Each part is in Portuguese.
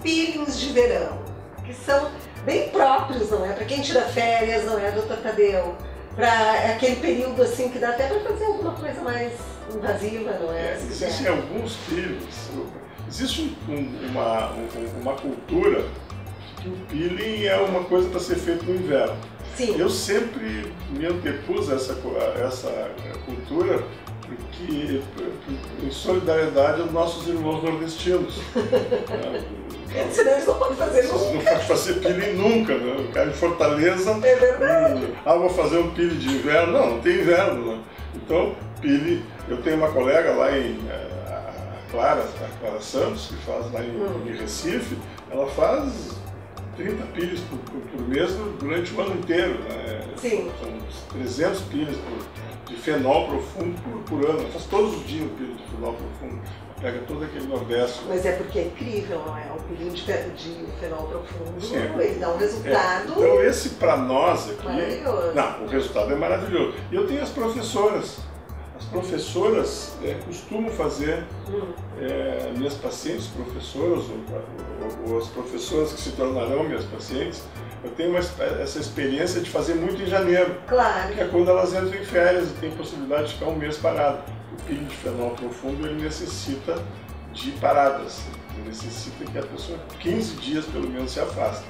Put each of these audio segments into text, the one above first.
peelings de verão, que são bem próprios, não é? Para quem tira férias, não é, doutor Tadeu? Para aquele período assim que dá até para fazer alguma coisa mais invasiva, não é? Existem alguns peelings. Existe uma cultura que o peeling é uma coisa para ser feito no inverno. Sim. Eu sempre me antepus a essa cultura porque, em solidariedade aos nossos irmãos nordestinos. Senão eles não podem fazer nunca. Não pode fazer peeling nunca, né? O cara de Fortaleza... É verdade. Vou fazer um peeling de inverno. Não tem inverno, né? Então, peeling... Eu tenho uma colega lá em... A Clara Santos, que faz lá em Recife. Ela faz 30 peelings por mês durante o ano inteiro, né? Sim. São 300 peelings de fenol profundo por ano. Ela faz todos os dias o peeling de fenol profundo. Pega todo aquele Nordeste. Mas é porque é incrível, não é? O peeling de fenol profundo, sim, ele dá um resultado... Então esse para nós aqui... Maravilhoso. Não, o resultado é maravilhoso. E eu tenho as professoras. As professoras costumam fazer, minhas pacientes professoras, ou as professoras que se tornarão minhas pacientes, eu tenho essa experiência de fazer muito em janeiro. Claro. Que é quando elas entram em férias e tem possibilidade de ficar um mês parado. O peeling de fenol profundo ele necessita de paradas. Ele necessita que a pessoa 15 dias pelo menos se afaste.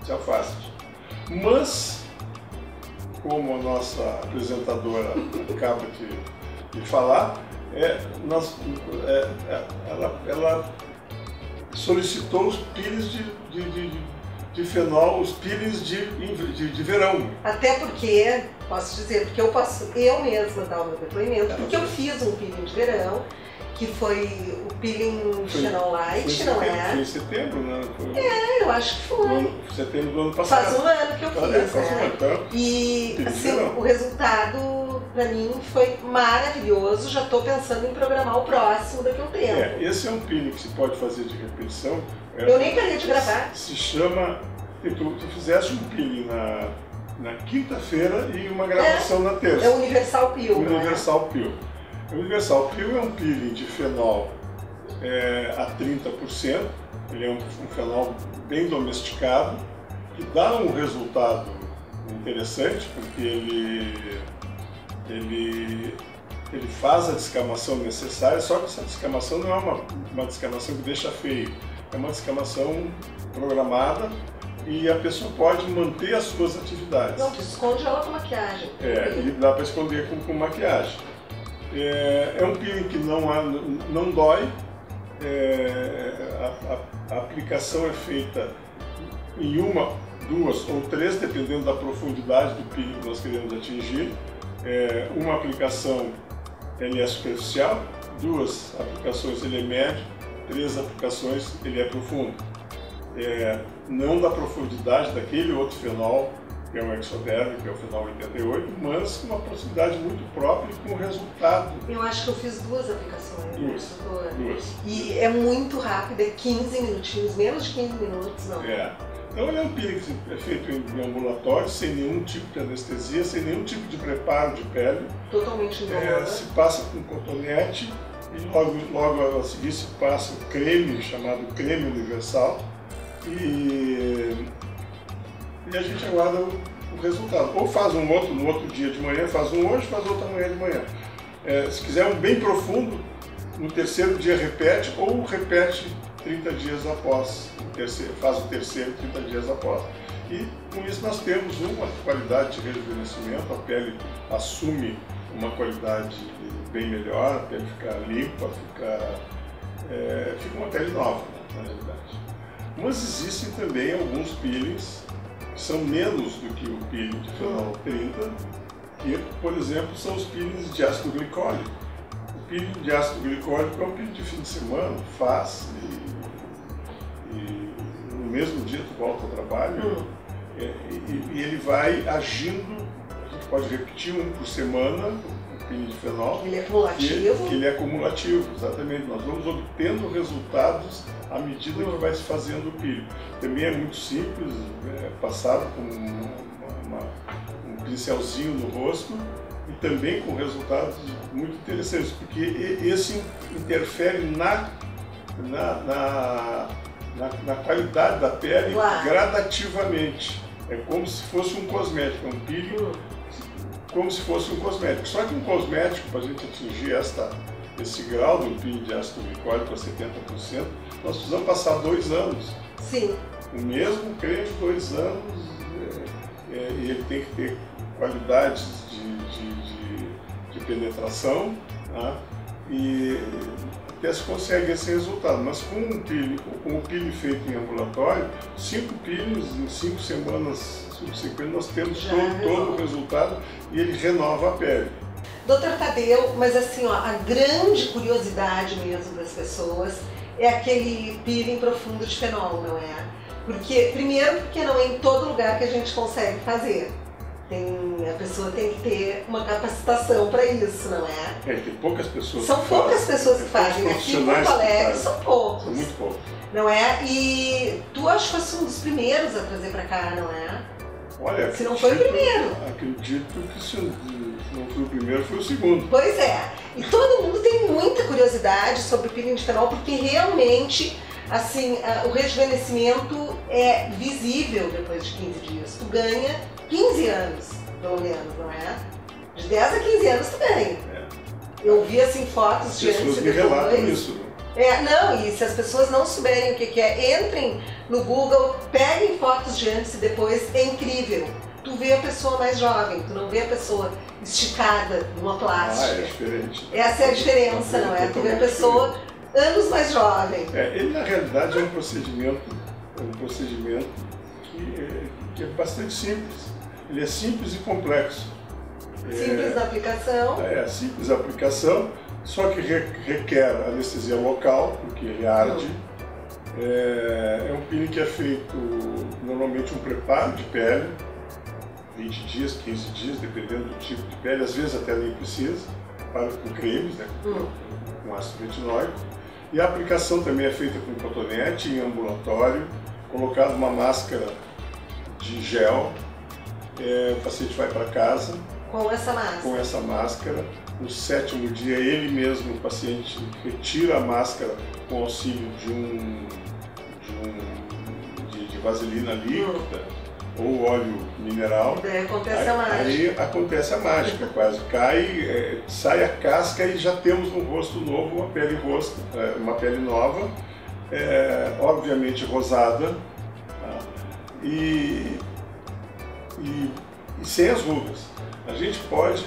Mas, como a nossa apresentadora acaba de falar, ela solicitou os peelings de fenol, os peelings de verão. Até porque, posso dizer, porque eu mesma dar o meu depoimento, porque eu fiz um peeling de verão, que foi o peeling Fenol Light, não é? Foi em setembro, né? Eu acho que foi. Setembro do ano passado. Faz um ano que eu fiz, faz um ano, então. E, assim, o resultado, pra mim, foi maravilhoso. Já tô pensando em programar o próximo daqui a um tempo. Esse é um peeling que se pode fazer de repetição. Eu nem parei de gravar. Se chama... Tu fizeste um peeling na quinta-feira e uma gravação na terça. É o Universal Peel. Universal Peel. O Universal Peel é um peeling de fenol a 30%. Ele é um fenol bem domesticado, que dá um resultado interessante, porque ele faz a descamação necessária, só que essa descamação não é uma descamação que deixa feio, é uma descamação programada e a pessoa pode manter as suas atividades. Não, tu esconde ela com maquiagem. E dá para esconder com maquiagem. É um peeling que não dói, a aplicação é feita em 1, 2 ou 3, dependendo da profundidade do peeling que nós queremos atingir. Uma aplicação ele é superficial, 2 aplicações ele é médio, 3 aplicações ele é profundo. Não da profundidade daquele outro fenol, que é o Exoderm, que é o fenol 88, mas com uma proximidade muito própria e com resultado. Eu acho que eu fiz 2 aplicações. 2. E é muito rápido, é 15 minutinhos, menos de 15 minutos, não. Então ele é um peeling que é feito em ambulatório, sem nenhum tipo de anestesia, sem nenhum tipo de preparo de pele. Totalmente indolor. Se passa com cotonete e logo a seguir se passa o creme, chamado creme universal. E a gente aguarda o resultado. Ou faz um outro no outro dia de manhã, faz um hoje, faz outro amanhã de manhã. Se quiser um bem profundo, no terceiro dia repete, ou repete 30 dias após, faz o terceiro 30 dias após. E com isso nós temos uma qualidade de rejuvenescimento, a pele assume uma qualidade bem melhor, a pele fica limpa, fica uma pele nova, na realidade. Mas existem também alguns peelings que são menos do que o peeling de fenol 30, que, por exemplo, são os peelings de ácido glicólico. O peeling de ácido glicólico é um peeling de fim de semana, faz e no mesmo dia tu volta ao trabalho e ele vai agindo, a gente pode repetir um por semana, o peeling de fenol. Ele é acumulativo? Ele é acumulativo, exatamente. Nós vamos obtendo resultados à medida que vai se fazendo o peeling. Também é muito simples, passado com um pincelzinho no rosto e também com resultados muito interessantes, porque esse interfere na qualidade da pele, claro, gradativamente. É como se fosse um cosmético, um peeling, como se fosse um cosmético. Só que um cosmético, para a gente atingir esse grau do peeling de ácido glicólico a 70%, nós precisamos passar 2 anos. Sim. O mesmo creme, 2 anos, e ele tem que ter qualidades de penetração, tá? E até se consegue esse resultado. Mas com o peeling feito em ambulatório, 5 peelings em 5 semanas subsequentes, nós temos todo o resultado e ele renova a pele. Doutor Tadeu, mas assim, ó, a grande curiosidade mesmo das pessoas é aquele peeling profundo de fenol, não é? Primeiro porque não é em todo lugar que a gente consegue fazer. A pessoa tem que ter uma capacitação para isso, não é? Tem poucas pessoas. São poucas pessoas que fazem. Aqui em Porto Alegre são poucos. São muito poucos. Não é? E tu acho que fosse um dos primeiros a trazer para cá, não é? Olha, se não foi o primeiro. Acredito que se não foi o primeiro, foi o segundo. Pois é. E todo mundo tem muita curiosidade sobre o peeling de fenol, porque realmente, assim, o rejuvenescimento é visível depois de 15 dias. Tu ganha 15 anos, pelo menos, não é? De 10 a 15 anos tu ganha. Eu vi, assim, fotos de antes e depois. As pessoas me relatam isso. Não, e se as pessoas não souberem o que é, entrem no Google, peguem fotos de antes e depois, é incrível. Tu vê a pessoa mais jovem, tu não vê a pessoa esticada numa plástica. É diferente. Essa é a diferença, não é? Tu vê a pessoa anos mais jovem. Ele, na realidade, é um procedimento que é bastante simples. Ele é simples e complexo. Simples na aplicação. Simples na aplicação, só que requer anestesia local, porque ele arde. É um peeling que é feito, normalmente, um preparo de pele, 20 dias, 15 dias, dependendo do tipo de pele, às vezes até nem precisa, preparo com cremes, né, com ácido retinóico. E a aplicação também é feita com cotonete, em ambulatório, colocado uma máscara de gel. O paciente vai para casa com essa máscara. No 7º dia, ele mesmo, o paciente, retira a máscara com auxílio de vaselina líquida ou óleo mineral. Daí acontece a mágica. Aí acontece a mágica, quase cai, sai a casca e já temos um rosto novo, uma pele nova, obviamente rosada, tá? E sem as rugas. A gente pode,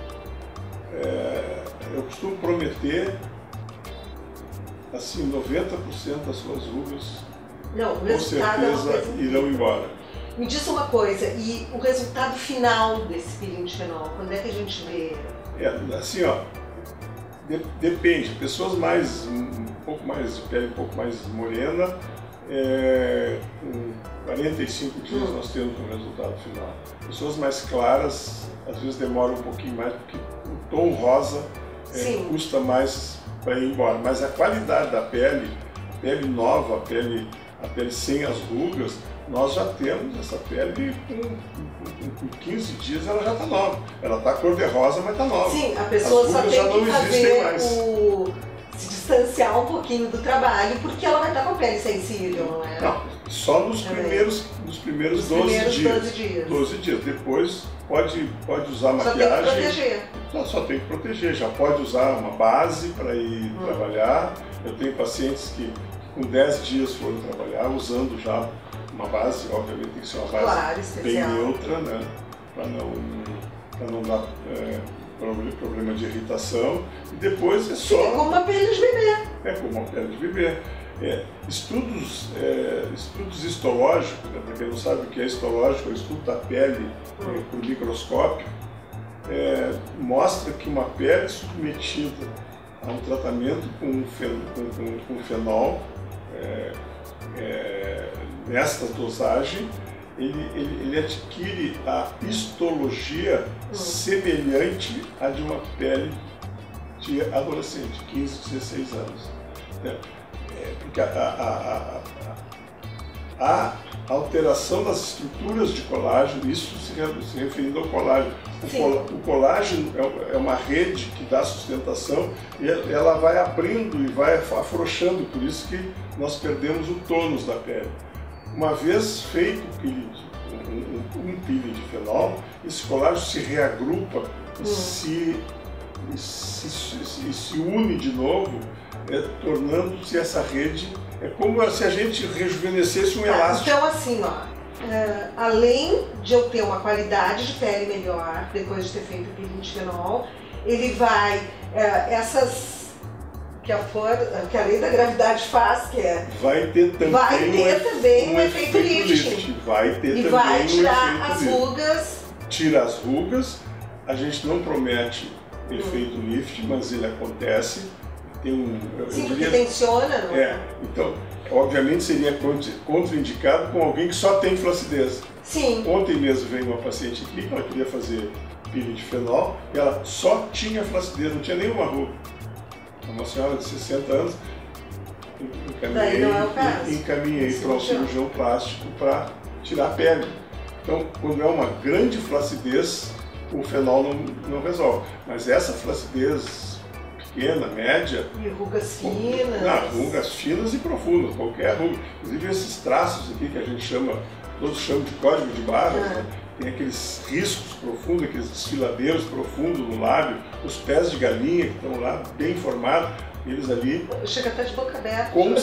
eu costumo prometer, assim, 90% das suas rugas com certeza irão embora. Me diz uma coisa, e o resultado final desse peeling de fenol, quando é que a gente vê? Assim, ó, depende. Pessoas um pouco mais de pele, um pouco mais morena, com 45 dias nós temos um resultado final. Pessoas mais claras, às vezes demoram um pouquinho mais, porque o tom rosa custa mais para ir embora. Mas a qualidade da pele, a pele nova, a pele sem as rugas, nós já temos essa pele com 15 dias ela já está nova. Ela está cor-de-rosa, mas está nova. Sim, a pessoa só tem que fazer se distanciar um pouquinho do trabalho, porque ela vai estar com a pele sensível, não é? Não, só nos primeiros 12 dias. 12 dias. Depois pode usar maquiagem. Só tem que proteger. Só tem que proteger. Já pode usar uma base para ir trabalhar. Eu tenho pacientes que com 10 dias foram trabalhar usando já uma base, obviamente tem que ser uma base bem neutra, né? Para não dar problema de irritação. E depois é só... como uma pele de bebê. Como uma pele de bebê. Estudos histológicos, né? Para quem não sabe o que é histológico, é o estudo da pele por microscópio, mostra que uma pele submetida a um tratamento com fenol, nesta dosagem, ele adquire a histologia semelhante à de uma pele de adolescente, 15, 16 anos. Porque a a alteração das estruturas de colágeno, isso se referindo ao colágeno. O colágeno é uma rede que dá sustentação e ela vai abrindo e vai afrouxando, por isso que nós perdemos o tônus da pele. Uma vez feito um peeling de fenol, esse colágeno se reagrupa, se une de novo, tornando-se essa rede. É como se a gente rejuvenescesse um elástico. Então assim, além de eu ter uma qualidade de pele melhor, depois de ter feito o peeling de fenol, ele vai, que a lei da gravidade faz, que é... Vai ter também um efeito lifting. Vai ter e também vai tirar um as efeito rugas. Tira as rugas, a gente não promete efeito lifting, mas ele acontece. Sim, porque tensiona, não é? Então, obviamente seria contraindicado com alguém que só tem flacidez. Sim. Ontem mesmo veio uma paciente aqui que ela queria fazer peeling de fenol e ela só tinha flacidez, não tinha nenhuma ruga. Uma senhora de 60 anos, encaminhei para um cirurgião plástico para tirar a pele. Então, quando é uma grande flacidez, o fenol não resolve. Mas essa flacidez pequena, média... E rugas finas. Rugas finas e profundas, qualquer ruga. Inclusive esses traços aqui que a gente chama, todos chamam de código de barras, né? Tem aqueles riscos profundos, aqueles desfiladeiros profundos no lábio, os pés de galinha que estão lá bem formados, eles ali... Chega até de boca aberta. Com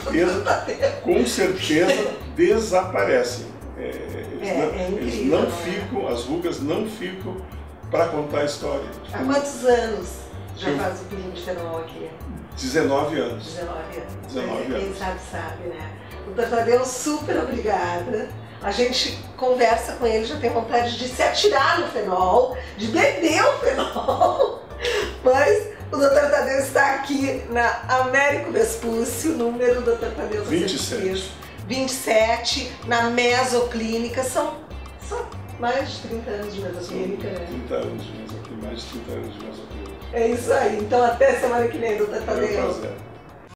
certeza desaparecem. Eles não ficam, as rugas não ficam para contar a história. Há quantos anos já faz o peeling de fenol aqui? 19 anos. 19 anos. Quem sabe, né? Doutor Tadeu, super obrigada. A gente conversa com ele, já tem vontade de se atirar no fenol, de beber o fenol. Mas o Dr. Tadeu está aqui na Américo Vespúcio, número do Dr. Tadeu 27, na Mesoclínica. São mais de 30 anos de Mesoclínica, né? 30 anos de Mesoclínica, mais de 30 anos de Mesoclínica. É isso aí. Então até semana que vem, Dr. Tadeu. É um prazer.